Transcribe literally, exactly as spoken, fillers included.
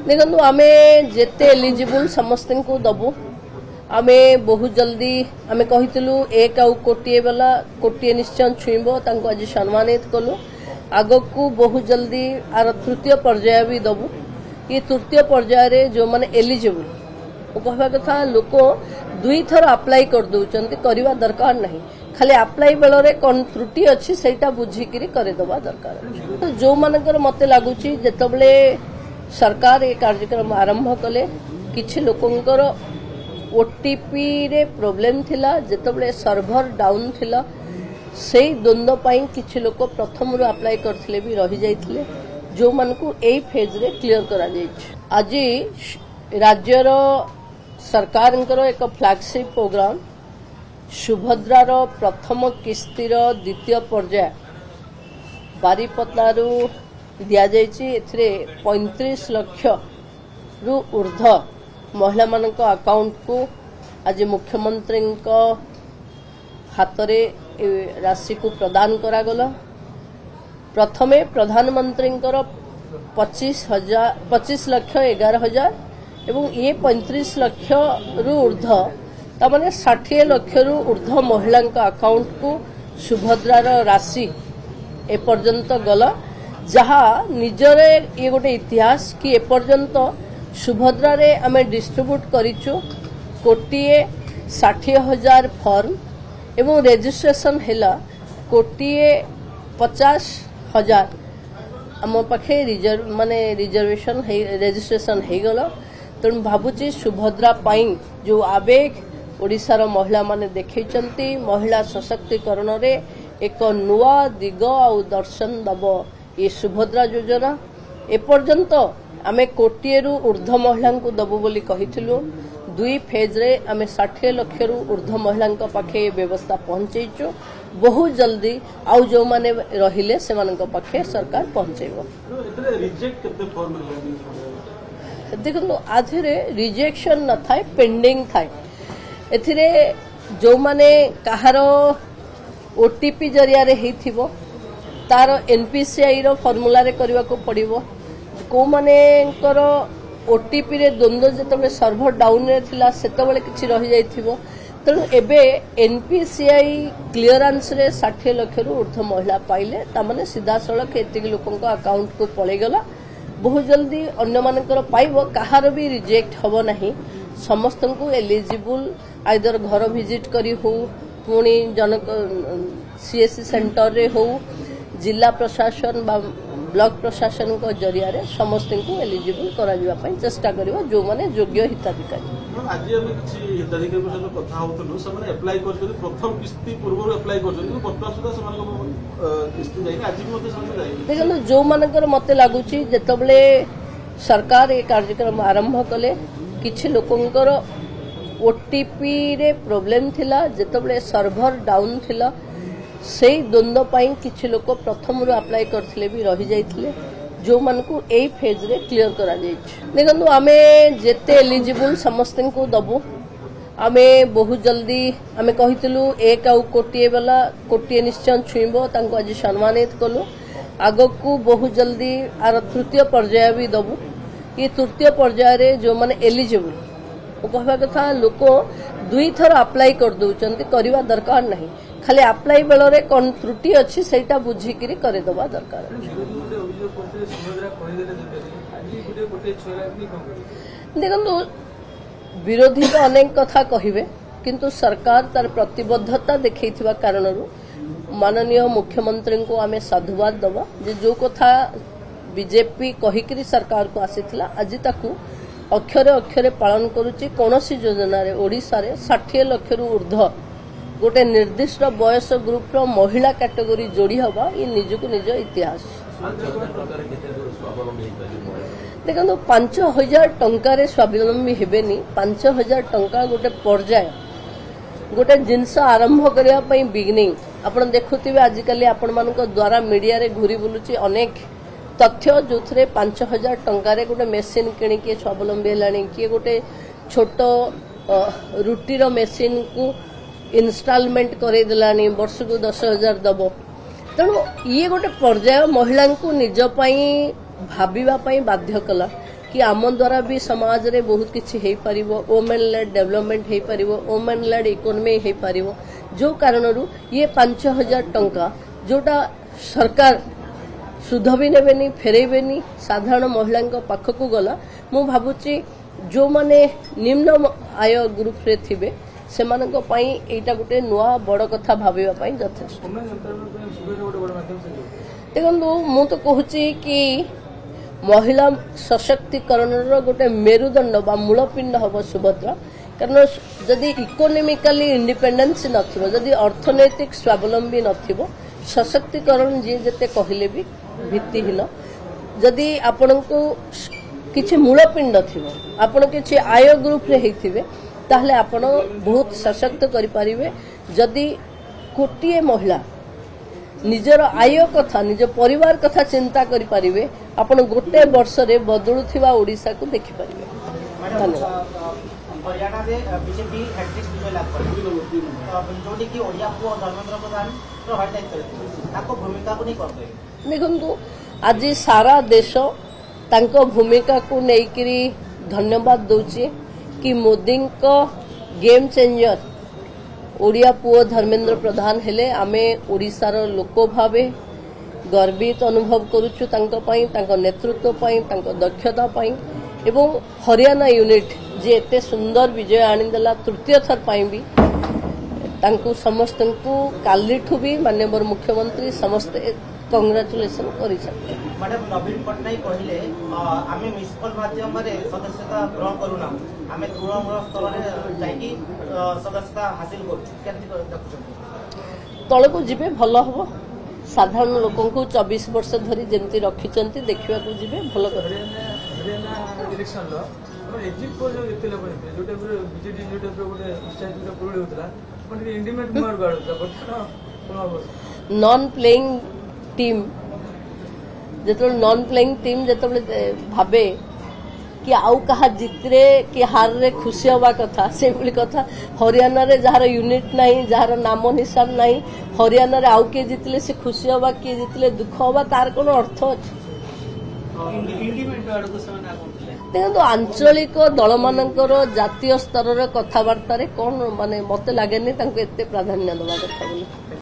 देखो आम जिते एलिजिबल समस्त को दबु आम बहुत जल्दी आम कहीलु एक आउ कोटे वाला कोटे निश्चय छुईब आज सम्मानित कलु आग को बहुत जल्दी आर तृतीय पर्याय भी दबु ये तृतीय पर्याय जो माने एलिजिबल कहवा कथा लोक दुई थर अप्लाई कर दौरान करवा दरकार नहीं खाली अप्लाई बेल कौन त्रुटि अच्छी से बुझिकी करदेवा दरकार तो जो मानकर मत लगुच जिते सरकार ये कार्यक्रम आरंभ कले किछि लोकंकर ओटीपी रे प्रॉब्लम थिला जिते सर्भर डाउन थिला से द्वंद्व पाई किछि लोक प्रथम रु अप्लाई करथिले भी रही जाइथिले जो मान को ए फेज रे क्लियर करा जाइछ। आज राज्यर सरकार एक फ्लैगशिप प्रोग्राम सुभद्रार प्रथम किस्तिर द्वितीय पर्याय बारीपदारू दिया जाइछि एथिरे पैंतीस लाख रु ऊर्ध्व महिला मानक अकाउंट को आज मुख्यमंत्री हाथ रे राशि को प्रदान करा गला। प्रथमे प्रधानमंत्री पच्चीस हजार पच्चीस लाख एगार हजार एवं ये पैंतीस लाख रु ऊर्ध्व तमाने षाठी लाख रु ऊर्ध्व महिला अकाउंट को सुभद्रार राशि एपर्यंत गला जहाँ निजर ये गोटे इतिहास कि एपर्यंत सुभद्रा रे आमे डिस्ट्रीब्यूट करिचु कोटिए षाठी हजार फॉर्म एवं रेजिस्ट्रेशन हैला कोटिए पचास हजार आम पाखे रिजर्व माने रिजर्वेशन रेजिस्ट्रेशन हो गला तेणु भावुची सुभद्रा पाई जो आवेग ओडिशार महिला माने देखैचंती महिला सशक्तिकरण रे एक नुआ दिग आउ दर्शन दब ये सुभद्रा योजना एपर्यंत आमे कोटिए रु ऊर्ध्व महिला को दबु बोली कहिथिलु दुई फेज रे आमे षाठी लाख रु ऊर्ध्व महिला पाखे व्यवस्था पहुंचैचु बहुत जल्दी आउ जो माने रहिले से मानक पाखे सरकार पहुंचेबो। देखो आधे रिजेक्शन न थाए पेंडिंग थाए एथिरे जो माने कहार ओटीपी जरिया रे हेथिबो तार एनपीसीआई रो फॉर्मूला रे करबा को पड़िबो को माने कर ओटीपी रे द्वंद्व जतबे सर्भर डाउन रे थिला सेतबेले किछि रहि जाइथिबो तेणु एबे एनपीसीआई क्लियरेंस रे षाठी लाख रु ऊर्ध्व महिला पाइले तामाने सीधा सड़क एतिक लोकंक अकाउंट को पळे गला बहुत जल्दी अन्य मानकर पाइबो कहार भी रिजेक्ट हबो नहीं समस्त को एलिजिबल आइदर घर विजिट करी हो पुणी जनक सीएससी सेंटर रे हो जिला प्रशासन बा ब्लॉक प्रशासन को जरिया रे समस्त को एलिजिबल करा जिबा पई चेष्टा करबा जो माने योग्य हिताधिकारी आज हम किछि हिताधिकारी सहित कथा होतनु सबने अप्लाई करछन प्रथम किस्ती पूर्व अप्लाई करछन वर्तमान सुधा समान किस्ती जाई आज भी मते समय जाई देखो जो मानकर मते लागुची जेतबले सरकार ये कार्यक्रम आरंभ कले किछि लोकंकर ओटीपी रे प्रॉब्लम थिला जेतबले सर्भर डाउन थिला से द्वंद्व पाई किछि लोक प्रथम रु अप्लाई करथिले भी रही जाइथिले जो मान को ए फेज रे क्लियर करा जाइछ। देखो आम जिते एलिजिबल समस्त को दबु आम बहुत जल्दी आम कहीलु एक आउ कोटे वाला कोटे निश्चय छुईब आज सम्मानित कलु आग को बहुत जल्दी आर तृतीय पर्याय भी दबु ये तृतीय पर्याय जो माने एलिजिबल कहवा कथा लोक दुई थर अप्लाई कर दौरान करवा दरकार नहीं खाली अप्लाई बेल कौन त्रुटि अच्छी से बुझिकी करदेवा दरकार। देखो विरोधी तो अनेक कथा कहिबे किंतु सरकार तार प्रतिबद्धता देखैथिबा कारणरू माननीय मुख्यमंत्री को आमे साधुवाद दबा जे जो कथा बीजेपी कहिकरी सरकार को आसीथिला आज ताकू अक्षरे अक्षरे पालन करुची कौनसी योजना रे ओडिसा रे षाठी लाख रु ऊर्ध्व गोटे निर्दिष्ट बयस ग्रुप रो महिला कैटेगरी जोड़ी हवा ये निजको निज इतिहास। देखो पांच हजार टंकार स्वावलंबी हेबेनी पांच हजार टंका गोटे पर्याय गोटे जिनस आरंभ करने बिगिनिंग आपण देखुथिबे आजिकली आपण मानक द्वारा मीडिया रे घुरी बुलुची अनेक तथ्य जो थे पांच हजार टंकार गोटे मेसीन किणिकी स्वावलंबी हेलानी किए गोटे छोट रुटीर मेसीन को इनस्टॉलमेंट करदेलानी वर्ष को दस हजार दब तेणु ये गोटे पर्याय महिला को निज भाविबा बाध्य कला कि आम द्वारा भी समाज रे बहुत किछि हेई परिबो वुमेन लेड डेवलपमेंट हेई परिबो वुमेन लेड इकोनॉमी हेई परिबो जो कारणरू ये पांच हजार टंका जोटा सरकार सुध भी नेबेनी फेरेबेनी साधारण महिला पाखक गला मु भाबुची जो माने निम्न आय ग्रुप रे थिबे सेमानक पई एटा गुटे नुआ बड़ कथा भाबिबा पई यथेष्ट देखो मु तो कहूची कि महिला सशक्तिकरण गोटे मेरुदंड बा मूलपिंड हम सुभद्रा कारण जदि इकोनॉमिकली इंडिपेंडेंस नथिबो जदि अर्थनैतिक स्वावलंबी नथिबो सशक्तिकरण जी जते कहले भी भित्तिहीन जदि आपण को किछि मूलपिंड थिबो आपण किछि आय ग्रुप रे हेथिबे ताहले आपण बहुत सशक्त करि परिबे जदि कोटिए महिला निजर आय कथा निज परिवार कथा चिंता करि परिबे आपण गोटे वर्ष रे बदलुथिबा ओडिसा को देखि परिबे धन्यवाद हरियाणा रे बीजेपी हैट्रिक विजय लाभ कर जोटी की ओडिया को धर्मेंद्र प्रधान प्रभावित करते ताको भूमिका को नहीं करते देखंतु आज सारा देश तांको भूमिका को नेकरी धन्यवाद दउची कि मोदी को गेम चेंजर ओडिया पुओ धर्मेंद्र प्रधान हेले आमे ओडिसार लोक भावे गर्वित अनुभव करूछु तांको पई तांको नेतृत्व पई तांको दक्षता पई एवं हरियाणा यूनिट जे एते सुंदर विजय आनिदेला तृतीय थर पई भी तांको समस्त को कालीठू भी माननीय मुख्यमंत्री समस्त कंग्रेचुलेशन करि सकते मैडम नवीन पटनायक कहले आमे म्युनिसिपल माध्यम रे सदस्यता ग्रहण करूना आमे तृणमूल स्तर रे जाई सदस्यता हासिल करू केति देखुछन तळको जिबे भलो हबो साधारण लोकन को चौबीस वर्ष धरी जेंति रखिचंती देखिबा को जिबे भलो कर हरियाणा इलेक्शन लो एग्जिट पोल जो देते लोक जोटे बीजेडी जोटे गोटे स्टेट जो प्रोड होतला पण इंडिमेंट मार गाडो बट नॉन प्लेइंग टीम जो नॉन प्लेइंग टीम जो भावे कि आउ कहा जितरे कि हार रे खुशी हवा कथा से कथा हरियाणा रे जार यूनिट नहीं जार नाम निशान नहीं हरियाणा रे आउ किए जितले से खुशी हवा किए जितले दुख हवा तार कोन अर्थ अछि देखो आंचलिक दल मानकर जातीय स्तर रे कथबार्ता रे कोन माने मते लागेनी तांको एते प्राधान्य दवा कथा बोली